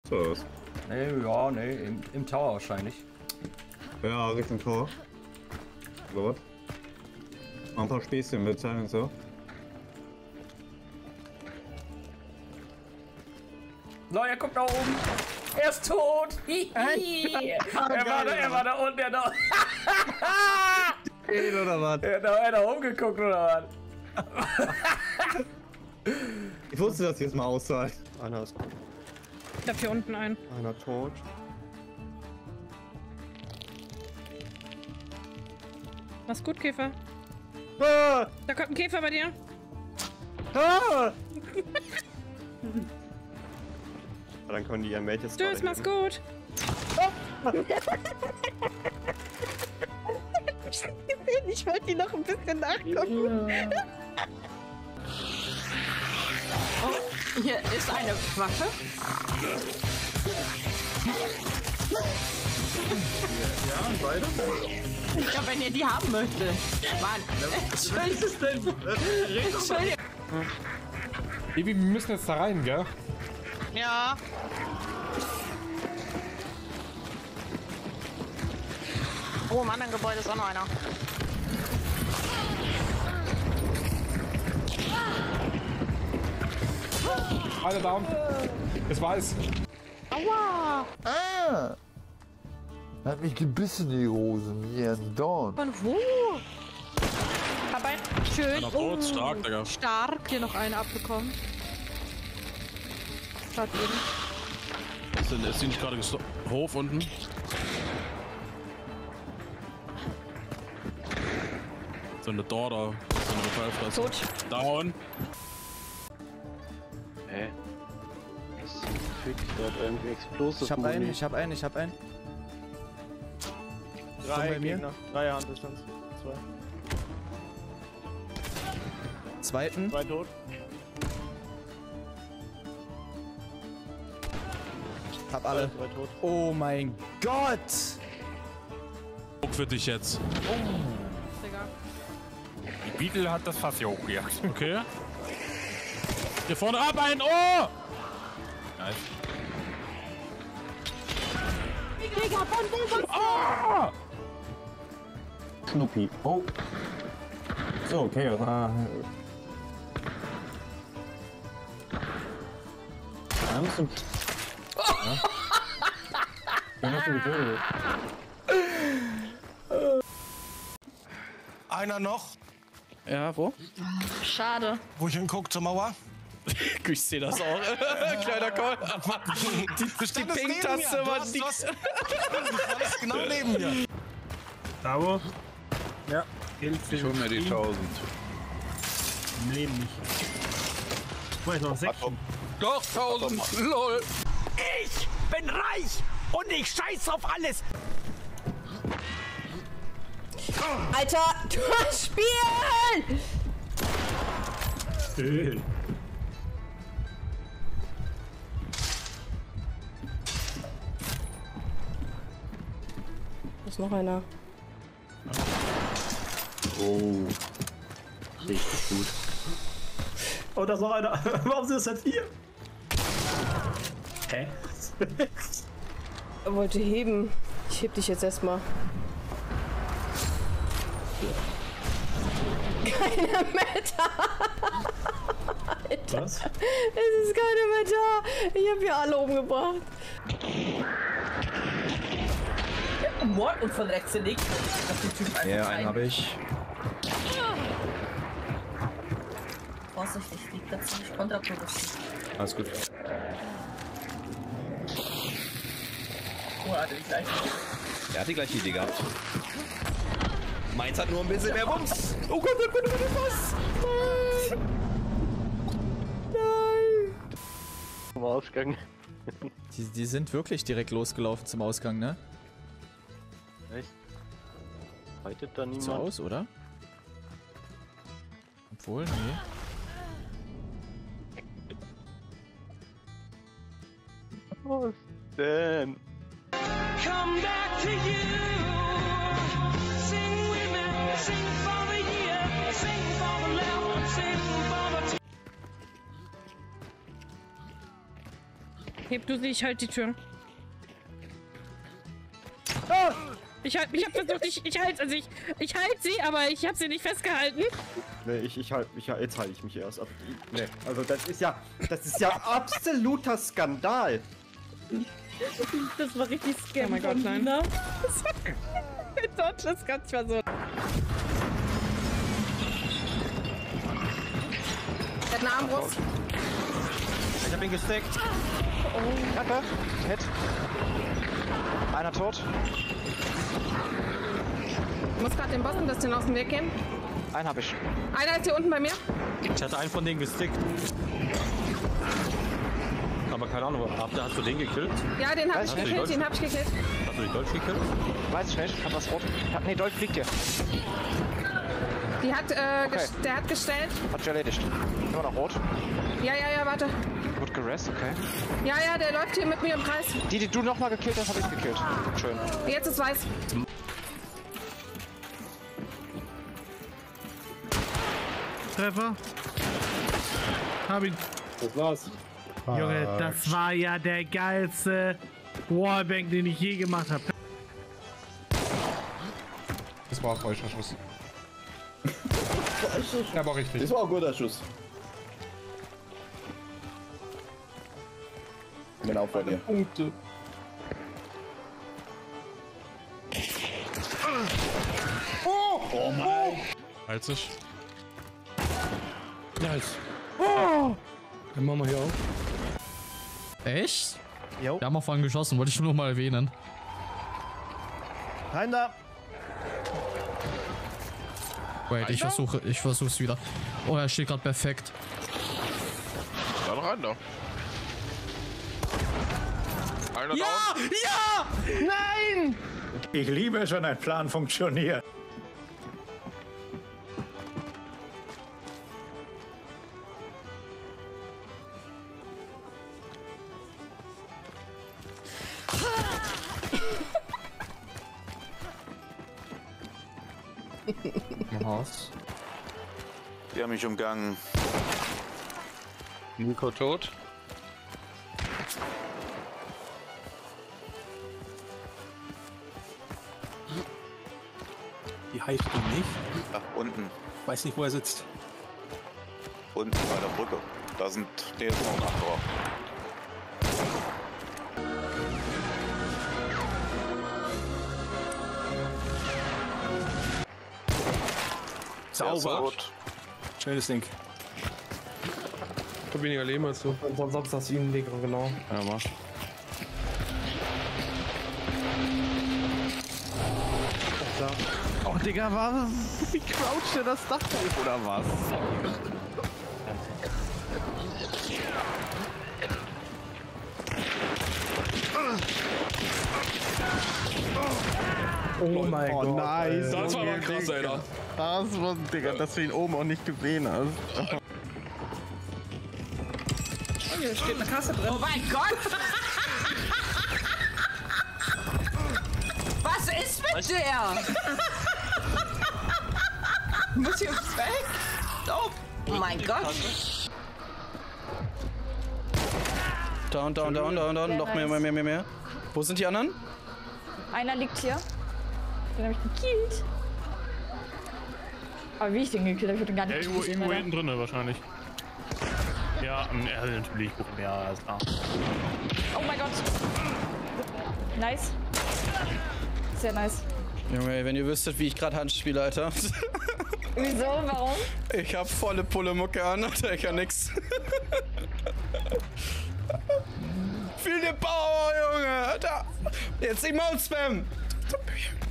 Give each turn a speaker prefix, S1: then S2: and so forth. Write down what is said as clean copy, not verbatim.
S1: So was.
S2: Nee, ja, nee, im Tower wahrscheinlich.
S1: Ja, Richtung Tor. Oder was? Noch ein paar Späßchen mit Zeilen und so.
S2: So, er guckt nach oben. Er ist tot. Er war da unten. Er da.
S1: Oder was?
S2: Er hat da rumgeguckt, oder was?
S1: Ich wusste, dass jetzt mal auszahlt.
S3: Einer ist
S4: Ich hab hier unten einen.
S3: einer tot.
S4: Mach's gut, Käfer.
S3: Ah!
S4: Da kommt ein Käfer bei dir.
S3: Ah! Dann können die ihr Mate jetzt
S4: Tschüss, mach's gut. Ich wollte die noch ein bisschen nachgucken.
S5: Oh, hier ist eine Waffe.
S1: Ja, beide?
S5: Ja, wenn ihr die haben möchtet. Mann. Was ist denn? Entschuldigung.
S6: Evi, wir müssen jetzt da rein, gell?
S4: Ja. Oh, im anderen Gebäude ist auch noch einer.
S6: Alle down. Es weiß.
S4: Aua!
S7: Ah! Hat mich gebissen, die Rosen. Ja, down.
S4: Von wo? Hab einen. Schön.
S8: Tot, stark, Digga.
S4: Stark. Hier noch einen abbekommen. Schaut eben.
S8: Ist die nicht gerade Hof unten? So eine Daughter. So eine Metallfresse.
S4: Tot.
S8: Down.
S3: Hä? Was fickt dort irgendwie Explosive?
S9: Ich hab einen.
S3: Drei Gegner. 3 Handdistanz. 2.
S9: Zweiten.
S3: 2 tot.
S9: Hab alle.
S3: 3 tot.
S9: Oh mein Gott!
S8: Guck für dich jetzt.
S4: Digga.
S6: Die Beetle hat das Fass hier hochgejagt.
S8: Okay. Hier vorne ab ein Oh!
S6: Nice.
S8: Ah!
S1: Schnuppi. Oh. So, okay.
S10: Einer noch,
S9: Ja, wo?
S4: Schade.
S10: wo ich hinguck zur Mauer.
S9: Ich sehe das auch. Kleiner Call. Die Pink-Taste war die.
S10: Du standest genau neben mir.
S11: Bravo. Ja.
S6: Ich hol mir die 1000.
S11: Im Leben nicht. Vielleicht noch 6.
S6: Doch, 1000. LOL.
S5: Ich bin reich und ich scheiß auf alles.
S4: Alter, du hast Spiel! Da ist noch einer.
S3: Oh. Richtig gut.
S11: Oh, da ist noch einer. Warum sind das jetzt hier? Hä?
S4: Er wollte heben. Ich heb dich jetzt erstmal. Keiner mehr da. Alter.
S11: Was?
S4: Es ist keiner mehr da. Ich hab hier alle umgebracht.
S5: Mord und von rechts links.
S9: Ja, einen habe ich.
S5: Vorsichtig, liegt das ziemlich kontraproduktiv.
S9: Alles gut.
S5: Oh, hatte die gleiche.
S9: Er hat die gleiche Idee gehabt. Meins hat nur ein bisschen mehr Bums. Oh Gott, oh Gott, oh Gott, was? Nein! Nein!
S3: Zum Ausgang.
S9: Die sind wirklich direkt losgelaufen zum Ausgang, ne?
S3: Echt? Reitet da niemand?
S9: So aus, oder? Obwohl, nee.
S3: Was denn?
S5: Come back to you. Sing with me, sing for the year, sing for the love, sing for the
S4: Heb du sie, ich halte die Tür. Oh! Ich hab versucht, ich halte sie, aber ich habe sie nicht festgehalten.
S11: Nee, jetzt halte ich mich erst ab. Nee, also das ist ja absoluter Skandal.
S4: Das war richtig scary. Oh mein Gott, nein. Deutsch ist ganz versucht.
S5: Er hat eine Armbrust.
S10: Ich hab ihn gesteckt.
S3: Kacke. Hit. Einer tot.
S5: Ich muss gerade den Boss ein bisschen aus dem Weg gehen.
S3: Einen hab ich.
S5: Einer ist hier unten bei mir.
S11: Ich hatte einen von denen gestickt. Aber keine Ahnung, hast du den gekillt?
S5: Ja, den hab ich gekillt, den hab ich gekillt.
S11: Hast du den Dolch gekillt?
S3: Weiß ich nicht. Hat was rot. Nee, Dolch fliegt hier.
S5: Die hat, der hat gestellt.
S3: Hat sich erledigt. Immer noch rot.
S5: Ja, warte.
S3: Gut gerest, okay.
S5: Ja, der läuft hier mit mir im Kreis.
S3: Die du nochmal gekillt hast, hab ich gekillt. Schön.
S5: Jetzt ist weiß.
S8: Treffer. Hab ihn.
S11: Das war's.
S8: Junge, das war ja der geilste Wallbang, den ich je gemacht habe.
S10: Das war ein falscher Schuss. Ja, aber richtig.
S11: Das war ein guter Schuss. Genau vor dir. Punkte.
S10: Oh mein.
S8: Halt sich. Nice. Oh! Dann machen wir hier auf.
S12: Echt?
S3: Jo.
S12: Wir haben auch vorhin geschossen, wollte ich nur noch mal erwähnen.
S11: Rein da.
S12: Wait, ich versuch's wieder. Oh, er steht gerade perfekt.
S6: Dann rein da. Einer
S12: Ja!
S6: down.
S12: Ja!
S11: Nein! Ich liebe es, wenn ein Plan funktioniert.
S10: Haus.
S6: Die haben mich umgangen.
S9: Nico tot.
S10: Die heißt du nicht?
S6: Da unten.
S10: Weiß nicht, wo er sitzt.
S6: Unten bei der Brücke. Da ist noch ein anderer.
S10: Sauber. Schönes Ding.
S11: Ich hab weniger Leben als du. Und sonst hast du ihn Weg, genau.
S10: Ja, mach.
S8: Oh, Digga, wie croucht der das Dach hoch, oder was?
S11: Oh mein Gott.
S8: Nice.
S10: Das war aber krass, Alter.
S8: Das war, Digga, dass du ihn oben auch nicht gesehen hast.
S2: Oh, hier steht eine Kasse drin.
S5: Oh mein Gott! Was ist mit der? Muss hier weg? Oh mein Gott!
S9: Down. Noch mehr. Wo sind die anderen?
S4: Einer liegt hier. Den habe ich gekillt. Aber wie ich den gekillt habe, ich hab den gar nicht gesehen.
S8: Irgendwo hinten drin wahrscheinlich. Ja, natürlich. Ja, alles klar.
S4: Oh mein Gott. Nice. Sehr nice.
S9: Junge, wenn ihr wüsstet, wie ich gerade Hand spiele, Alter.
S4: Wieso? Warum?
S9: Ich hab volle Pulle-Mucke an, Alter, ich kann nix. Viel der Power, Junge, Alter. Jetzt Emote-Spam.